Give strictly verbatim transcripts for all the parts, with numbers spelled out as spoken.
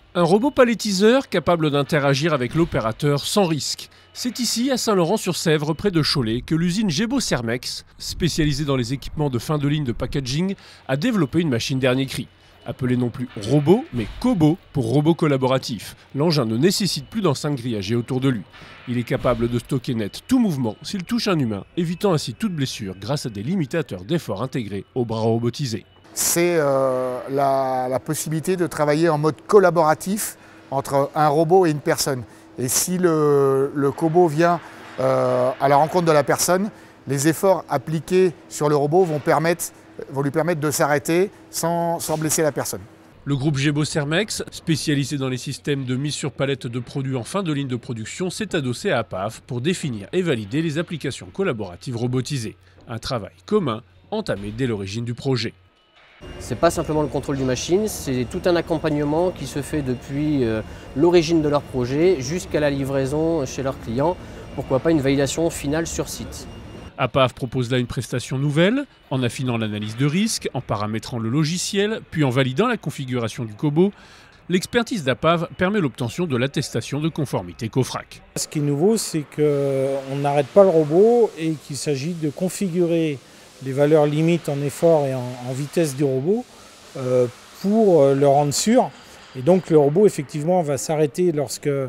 Un robot palettiseur capable d'interagir avec l'opérateur sans risque. C'est ici, à Saint-Laurent-sur-Sèvre, près de Cholet, que l'usine Gebo-Sermex, spécialisée dans les équipements de fin de ligne de packaging, a développé une machine dernier cri. Appelée non plus robot, mais Kobo pour robot collaboratif. L'engin ne nécessite plus d'enceinte grillagée autour de lui. Il est capable de stocker net tout mouvement s'il touche un humain, évitant ainsi toute blessure grâce à des limitateurs d'effort intégrés au bras robotisé. C'est euh, la, la possibilité de travailler en mode collaboratif entre un robot et une personne. Et si le, le Kobo vient euh, à la rencontre de la personne, les efforts appliqués sur le robot vont, permettre, vont lui permettre de s'arrêter sans, sans blesser la personne. Le groupe Gebo-Sermex, spécialisé dans les systèmes de mise sur palette de produits en fin de ligne de production, s'est adossé à APAV pour définir et valider les applications collaboratives robotisées. Un travail commun entamé dès l'origine du projet. Ce n'est pas simplement le contrôle du machine, c'est tout un accompagnement qui se fait depuis euh, l'origine de leur projet jusqu'à la livraison chez leurs clients. Pourquoi pas une validation finale sur site. APAV propose là une prestation nouvelle, en affinant l'analyse de risque, en paramétrant le logiciel, puis en validant la configuration du Kobo. L'expertise d'APAV permet l'obtention de l'attestation de conformité COFRAC. Ce qui est nouveau, c'est qu'on n'arrête pas le robot et qu'il s'agit de configurer les valeurs limites en effort et en, en vitesse du robot euh, pour le rendre sûr. Et donc le robot effectivement va s'arrêter lorsque euh,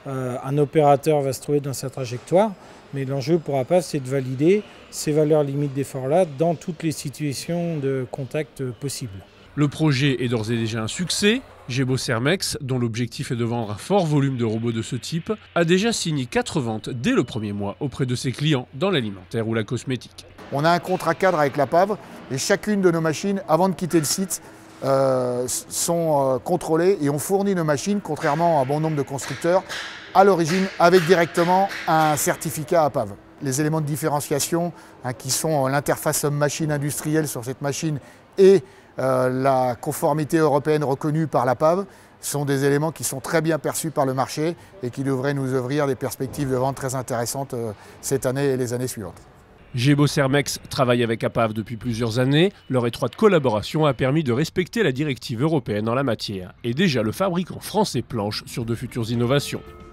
un opérateur va se trouver dans sa trajectoire. Mais l'enjeu pour APAV, c'est de valider ces valeurs limites d'effort-là dans toutes les situations de contact possibles. Le projet est d'ores et déjà un succès. Gebo-Sermex, dont l'objectif est de vendre un fort volume de robots de ce type, a déjà signé quatre ventes dès le premier mois auprès de ses clients dans l'alimentaire ou la cosmétique. On a un contrat cadre avec l'APAV et chacune de nos machines, avant de quitter le site, euh, sont euh, contrôlées et on fournit nos machines, contrairement à un bon nombre de constructeurs, à l'origine avec directement un certificat APAV. Les éléments de différenciation hein, qui sont l'interface homme-machine industrielle sur cette machine et euh, la conformité européenne reconnue par l'APAV sont des éléments qui sont très bien perçus par le marché et qui devraient nous ouvrir des perspectives de vente très intéressantes euh, cette année et les années suivantes. Gebo-Sermex travaille avec APAV depuis plusieurs années. Leur étroite collaboration a permis de respecter la directive européenne en la matière. Et déjà le fabricant français planche sur de futures innovations.